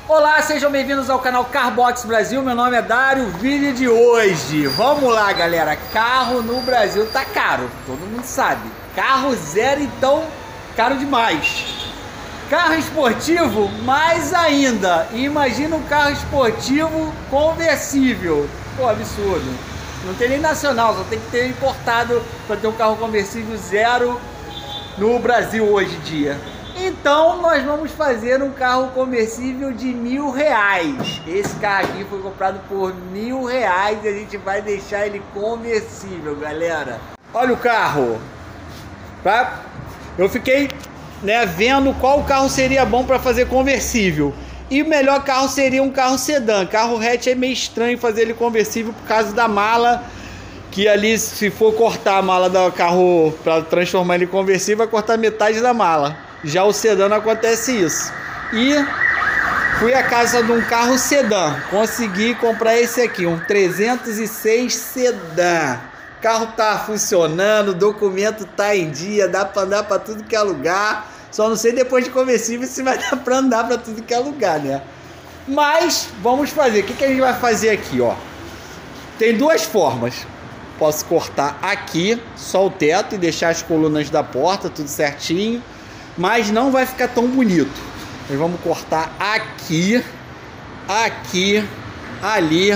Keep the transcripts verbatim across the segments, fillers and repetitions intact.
Olá, sejam bem-vindos ao canal Carbox Brasil, meu nome é Dário. O vídeo de hoje, vamos lá galera, carro no Brasil tá caro, todo mundo sabe, carro zero então caro demais, carro esportivo mais ainda, e imagina um carro esportivo conversível, pô, absurdo, não tem nem nacional, só tem que ter importado para ter um carro conversível zero no Brasil hoje em dia. Então nós vamos fazer um carro conversível de mil reais. Esse carro aqui foi comprado por mil reais e a gente vai deixar ele conversível, galera. Olha o carro. Tá? Eu fiquei, né, vendo qual carro seria bom para fazer conversível. E o melhor carro seria um carro sedã. Carro hatch é meio estranho fazer ele conversível por causa da mala. Que ali, se for cortar a mala do carro para transformar ele em conversível, vai cortar metade da mala. Já o sedã não acontece isso. E fui à casa de um carro sedã. Consegui comprar esse aqui, um trezentos e seis sedã. O carro tá funcionando, o documento tá em dia, dá para andar para tudo que é lugar. Só não sei depois de conversível se vai dar para andar para tudo que é lugar, né? Mas vamos fazer. O que, que a gente vai fazer aqui, ó? Tem duas formas. Posso cortar aqui só o teto e deixar as colunas da porta tudo certinho, mas não vai ficar tão bonito. Nós vamos cortar aqui, aqui, ali.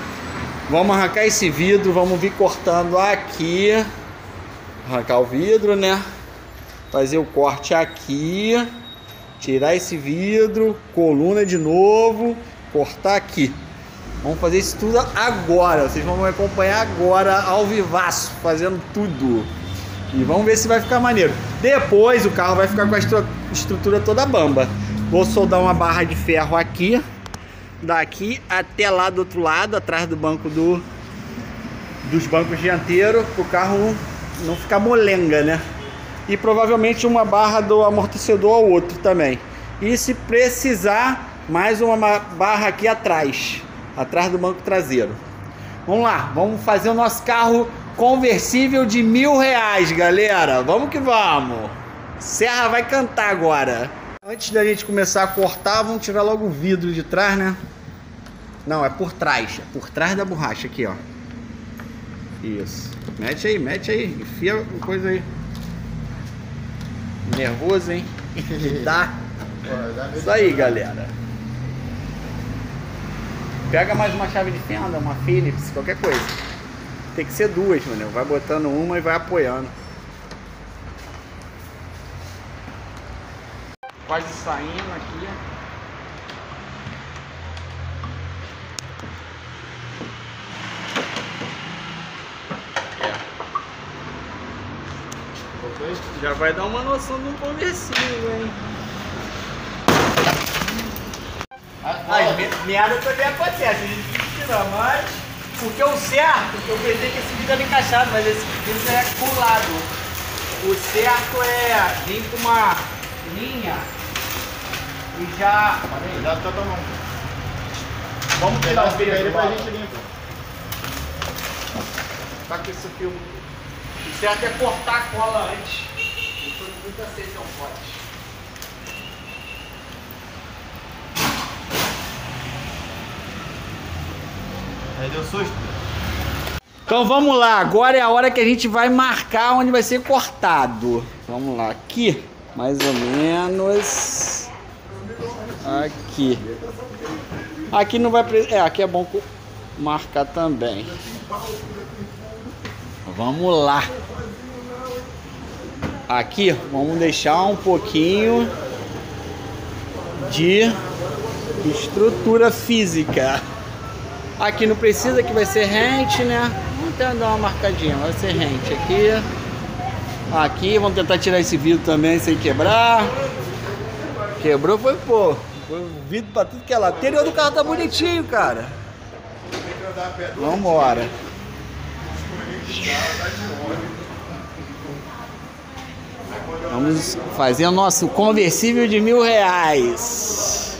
Vamos arrancar esse vidro, vamos vir cortando aqui, arrancar o vidro, né? Fazer o corte aqui, tirar esse vidro, coluna de novo, cortar aqui. Vamos fazer isso tudo agora. Vocês vão me acompanhar agora ao vivaço, fazendo tudo. E vamos ver se vai ficar maneiro. Depois o carro vai ficar com a estru estrutura toda bamba. Vou soldar uma barra de ferro aqui, daqui até lá do outro lado, atrás do banco do dos bancos dianteiros, para o carro não ficar molenga, né? E provavelmente uma barra do amortecedor ao outro também. E se precisar, mais uma barra aqui atrás. Atrás do banco traseiro. Vamos lá, vamos fazer o nosso carro conversível de mil reais, galera. Vamos que vamos. Serra vai cantar agora. Antes da gente começar a cortar, vamos tirar logo o vidro de trás, né? Não, é por trás. É por trás da borracha aqui, ó. Isso. Mete aí, mete aí. Enfia a coisa aí. Nervoso, hein? Dá. Isso aí, galera. Pega mais uma chave de fenda, uma Phillips, qualquer coisa. Tem que ser duas, mano. Vai botando uma e vai apoiando. Quase saindo aqui. É. Já vai dar uma noção de um conversível, hein? As me merda também acontece, a gente tem que tirar, mas porque o certo, eu pensei que esse vídeo era encaixado, mas esse vídeo é colado. O certo é vir com uma linha e já. Aí, já tá tomando. Vamos tirar o vídeo aí pra gente limpar. Tá com esse filme. O certo é cortar a cola antes. Eu tô muito aceito, é um pote. Aí deu susto. Então vamos lá, agora é a hora que a gente vai marcar onde vai ser cortado. Vamos lá, aqui, mais ou menos. Aqui. Aqui não vai precisar. É, aqui é bom marcar também. Vamos lá. Aqui, vamos deixar um pouquinho de estrutura física. Aqui não precisa, que vai ser rente, né? Vamos tentar dar uma marcadinha, vai ser rente aqui. Aqui, vamos tentar tirar esse vidro também sem quebrar. Quebrou, foi pô. Foi vidro pra tudo que é lá. O interior do carro tá bonitinho, cara. Vambora. Vamos fazer o nosso conversível de mil reais.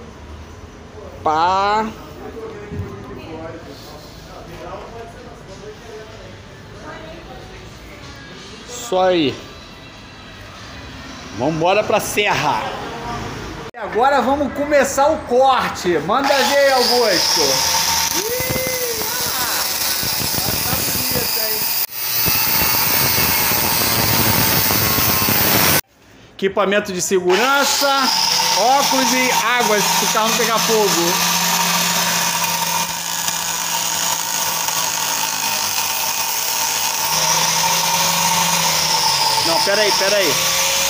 Pá. Só aí. Vamos embora pra serra. Agora vamos começar o corte. Manda ver aí, Augusto. Ih, ah, tá bonita, hein? Equipamento de segurança, óculos e água se o carro não pegar fogo. Não, pera aí, pera aí.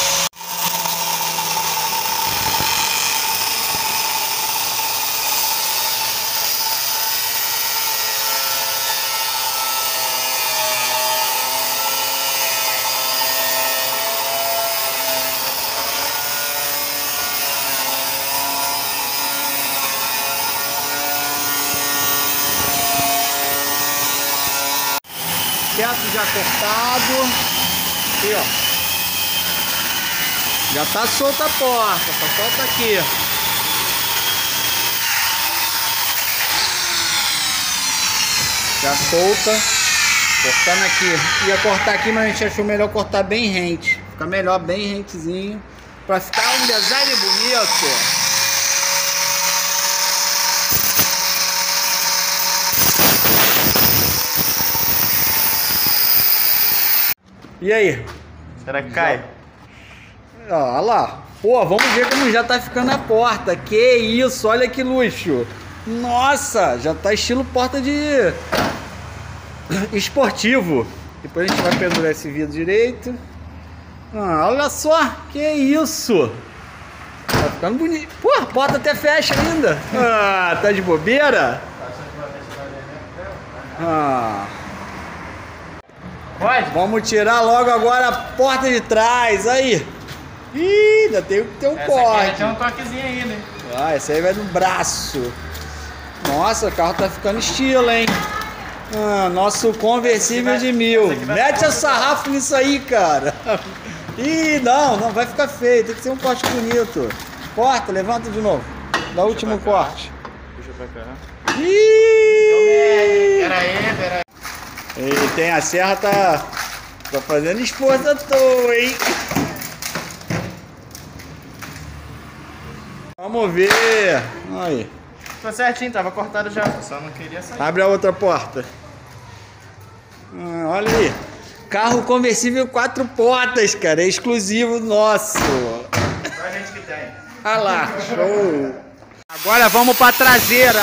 Teto já cortado. Aqui, ó. Já tá solta a porta, só falta aqui. Já solta. Cortando aqui. Ia cortar aqui, mas a gente achou melhor cortar bem rente. Fica melhor, bem rentezinho. Pra ficar um design bonito. E aí? Será que cai? Ó, olha lá. Pô, vamos ver como já tá ficando a porta. Que isso, olha que luxo. Nossa, já tá estilo porta de esportivo. Depois a gente vai pendurar esse vidro direito. Ah, olha só, que isso. Tá ficando bonito. Pô, a porta até fecha ainda. Ah, tá de bobeira? Ah... Pode? Vamos tirar logo agora a porta de trás, aí. Ih, ainda tem que ter um essa corte. Aqui tem um toquezinho ainda, hein? Ah, esse aí vai no braço. Nossa, o carro tá ficando estilo, hein? Ah, nosso conversível vai, de mil. Mete a ficar sarrafo nisso aí, cara. Ih, não, não vai ficar feio. Tem que ser um corte bonito. Corta, levanta de novo. Dá o último corte. Puxa pra cá. Ih! Pera aí, pera aí. Ele tem a serra, tá, tá fazendo esforço à toa, hein? Vamos ver. Aí. Ficou certinho, tava cortado já, só não queria sair. Abre a outra porta. Ah, olha aí. Carro conversível quatro portas, cara. É exclusivo nosso. Só a gente que tem. Olha lá, show. Agora vamos pra traseira.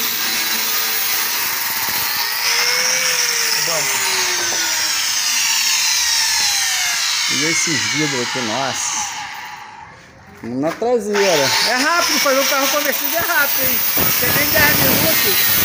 E esses vidros aqui, nossa. Vamos na traseira. É rápido, fazer um carro conversível é rápido, hein? Tem nem dez minutos.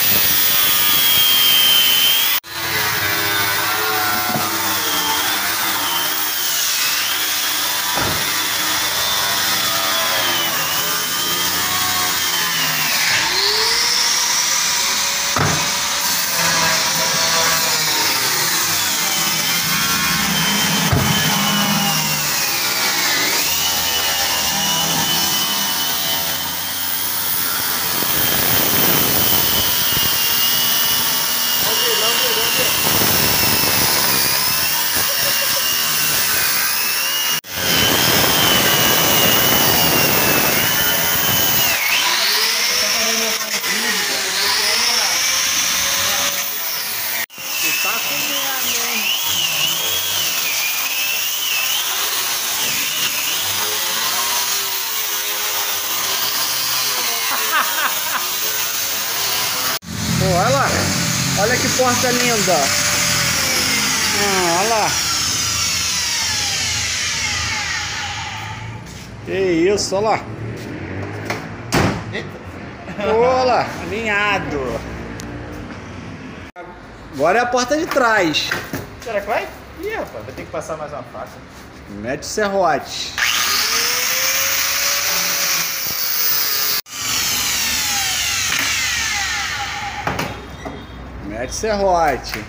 Pô, olha lá. Olha que porta linda. Ah, olha lá. Que isso, olha lá. Olha lá, alinhado. Agora é a porta de trás. Será que vai? Ih, rapaz, vai ter que passar mais uma faca. Mete o serrote. Mete serrote.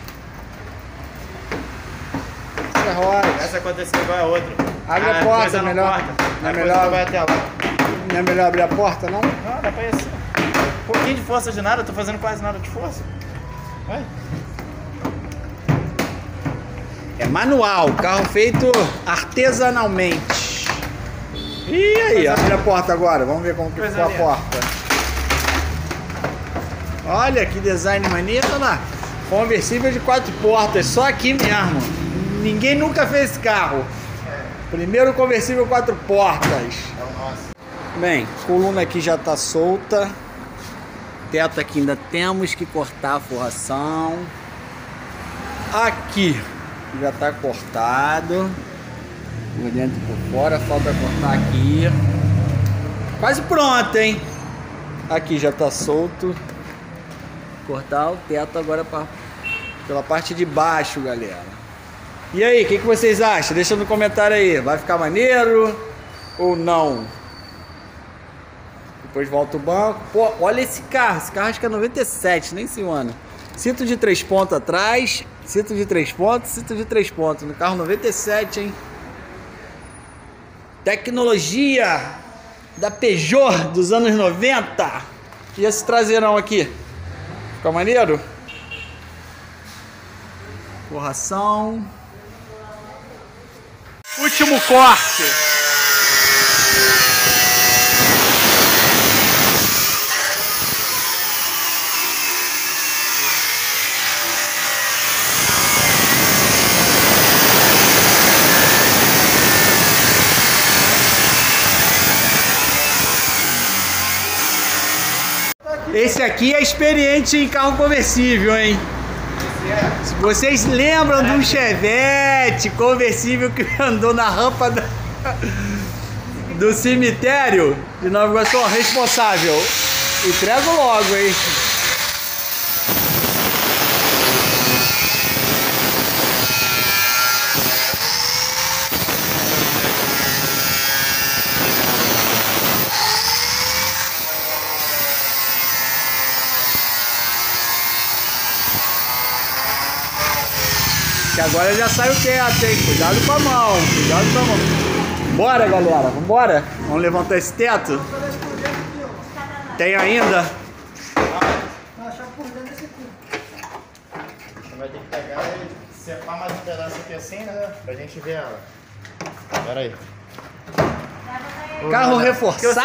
Serrote. Essa aconteceu igual a outra. Abre a Ah, porta, coisa não melhor. corta. Não é A melhor- coisa não vai até lá. Não é melhor abrir a porta, não? Não, dá pra ir assim. Um pouquinho de força de nada, eu tô fazendo quase nada de força. Vai. É manual, carro feito artesanalmente. E aí, abre a porta agora. Vamos ver como que ficou a porta. Olha que design maneiro, olha lá. Conversível de quatro portas, só aqui mesmo. Ninguém nunca fez esse carro. Primeiro conversível quatro portas. É o nosso. Bem, coluna aqui já tá solta. Teto aqui ainda temos que cortar a forração. Aqui já tá cortado. Por dentro e por fora, falta cortar aqui. Quase pronto, hein? Aqui já tá solto. Cortar o teto agora pra, pela parte de baixo, galera. E aí, o que, que vocês acham? Deixa no comentário aí. Vai ficar maneiro ou não? Depois volta o banco. Pô, olha esse carro. Esse carro acho que é noventa e sete, nem sei o ano. Cinto de três pontos atrás. Cinto de três pontos, cinto de três pontos. No carro noventa e sete, hein? Tecnologia da Peugeot dos anos noventa. E esse traseirão aqui? Fica maneiro? Forração. Último corte. Esse aqui é experiente em carro conversível, hein? Se vocês lembram de um Chevette conversível que andou na rampa da, do cemitério de Nova Iguaçu, responsável. Entrego logo, hein? Que agora já sai o teto, hein? Cuidado com a mão, cuidado com a mão. Bora, galera, vambora? Vamos levantar esse teto? Tem ainda? Você vai ter que pegar e separar mais um pedaço aqui assim, né? Pra gente ver ela. Pera aí. Carro reforçado?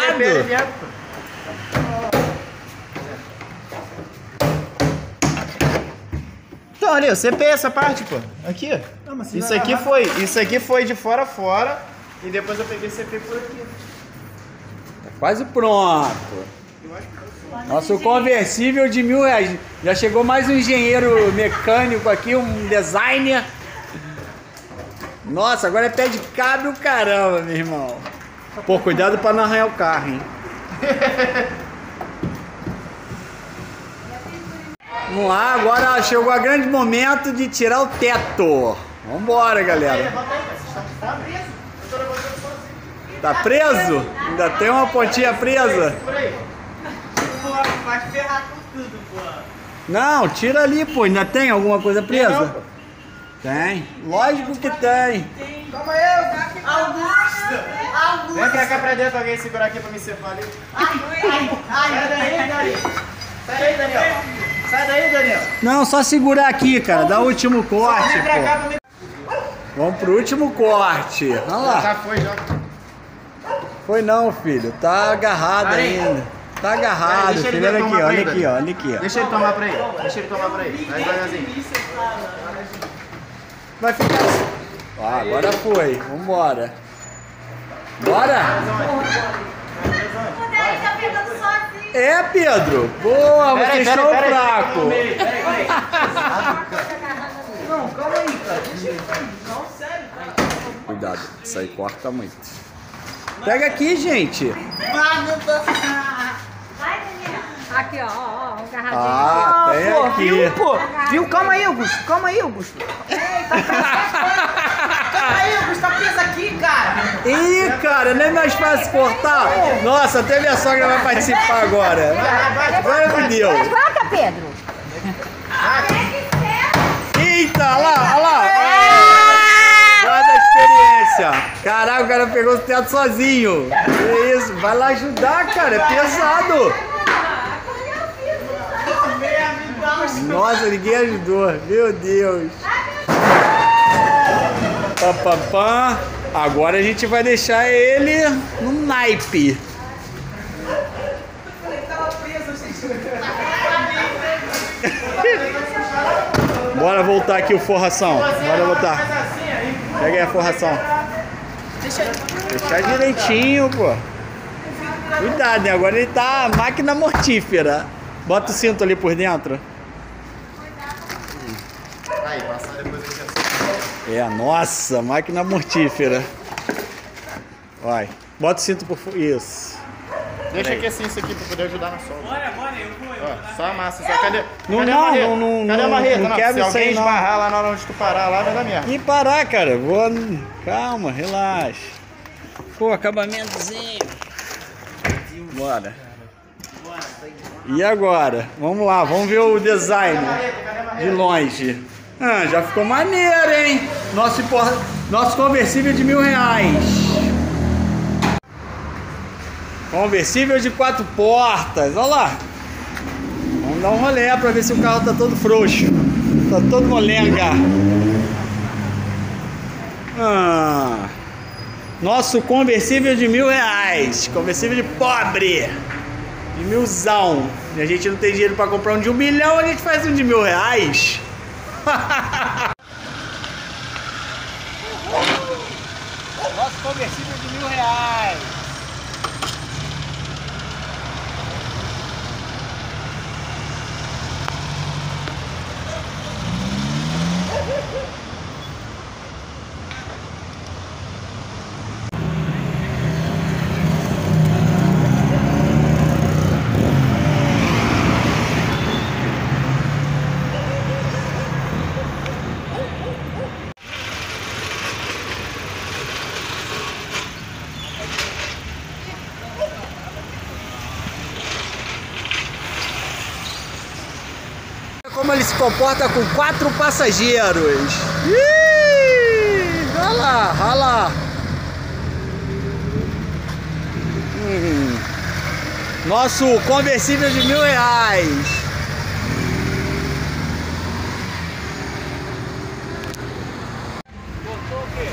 Então, ali, eu cepei essa parte, pô. Aqui. Não, mas isso aqui foi, isso aqui foi de fora a fora e depois eu peguei e cepei por aqui. Tá quase pronto. Nosso conversível de mil reais. Já chegou mais um engenheiro mecânico aqui, um designer. Nossa, agora é pé de cabra o caramba, meu irmão. Pô, cuidado pra não arranhar o carro, hein? Vamos lá, agora chegou o grande momento de tirar o teto. Vambora, galera. Tá preso? Ainda tem uma pontinha presa? Vai ferrar com tudo, pô. Não, tira ali, pô. Ainda tem alguma coisa presa? Tem. Lógico que tem. Calma aí, Augusto! Augusto! Vem pra cá pra dentro, alguém segurar aqui pra me cepar ali. Ai, ai, ai. Sai daí, Daniel. Sai daí, Daniel. Sai daí, Daniel. Não, só segurar aqui, cara. Dá o último corte, pô. Vamos pro último corte. Olha lá. Já foi, já. Foi não, filho. Tá agarrado ainda. Tá agarrado, Deixa ele filho. Olha aqui, tomar olha pra aqui, ele. ó. Olha aqui, ó. Deixa ele tomar pra ele. Deixa ele tomar pra ele. Vai devagarzinho. Vai ficar assim. Ah, agora foi. Vambora. Bora? É, Pedro. Boa, vocês estão fraco. Não, calma aí, cara. Deixa ele. Não, sério. Cuidado, isso aí corta muito. Pega aqui, gente. Aqui, ó, ó, ó, um garradinho. Ah, tem pô, aqui. viu, pô? Viu? Calma aí, Augusto. Calma aí, Augusto. Calma aí, Augusto. Tá preso aqui, cara. Ih, cara, não é mais fácil cortar? Nossa, até minha sogra vai participar agora. Agora me deu. Levanta, Pedro. Eita, olha lá, olha lá. Guarda a experiência. Caraca, o cara pegou o teto sozinho. Que isso, vai lá ajudar, cara, é pesado. Nossa, ninguém ajudou, meu Deus. Pam, pam, pam. Agora a gente vai deixar ele no naipe. Bora voltar aqui o forração. Bora voltar. Pega aí a forração. Deixar direitinho, pô. Cuidado, né? Agora ele tá máquina mortífera. Bota o cinto ali por dentro. Aí, passar depois aqui assim. É, nossa, máquina mortífera. Vai. Bota o cinto por fora. Isso. Deixa aqui assim isso aqui pra poder ajudar na solda. Bora, bora, eu vou. Eu Ó, só amassa. Só. Cadê, não, cadê não, a marreta? não, não, cadê a marreta? não, não não, quebra se isso alguém aí, não. esbarrar lá na hora onde tu parar, lá vai dar merda. E parar, cara. Vou... Calma, relaxa. Pô, acabamentozinho. Bora. E agora? Vamos lá, vamos ver o design de longe. Ah, já ficou maneiro, hein? Nosso, Nosso conversível de mil reais. Conversível de quatro portas. Olha lá. Vamos dar um rolê pra ver se o carro tá todo frouxo. Tá todo molenga. Ah, nosso conversível de mil reais. Conversível de pobre. De milzão. E a gente não tem dinheiro pra comprar um de um milhão, a gente faz um de mil reais. Nosso conversível de mil reais. Como ele se comporta com quatro passageiros. Ih, olha lá, olha lá. Hum. Nosso conversível de mil reais. Botou o quê?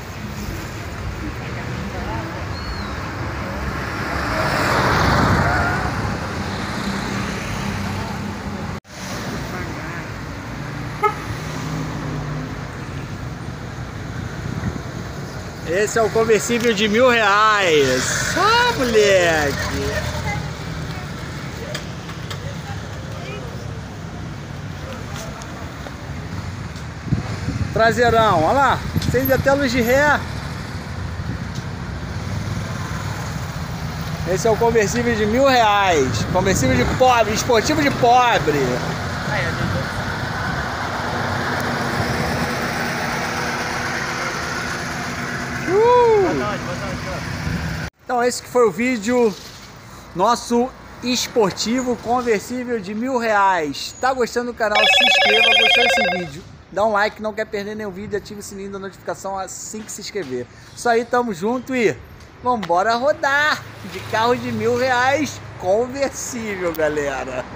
Esse é o conversível de mil reais. Ah, moleque! Traseirão, olha lá. Acende até luz de ré. Esse é o conversível de mil reais. Conversível de pobre, esportivo de pobre. Então esse que foi o vídeo nosso esportivo conversível de mil reais. Tá gostando do canal? Se inscreva. Gostou desse vídeo? Dá um like, não quer perder nenhum vídeo, ative o sininho da notificação assim que se inscrever. Isso aí, tamo junto e vambora rodar de carro de mil reais conversível, galera.